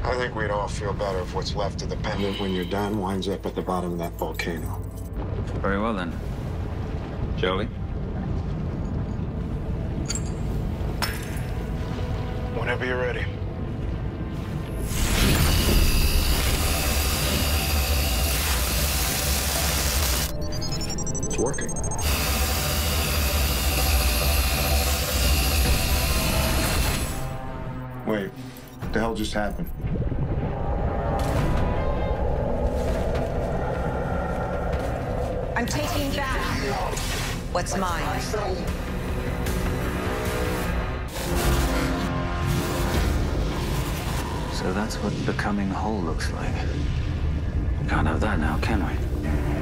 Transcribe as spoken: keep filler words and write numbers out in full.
I think we'd all feel better if what's left of the Pendant when you're done winds up at the bottom of that volcano. Very well, then. Joey? Whenever you're ready. It's working. Wait, what the hell just happened? I'm taking back what's mine. So that's what becoming whole looks like. Can't have that now, can we?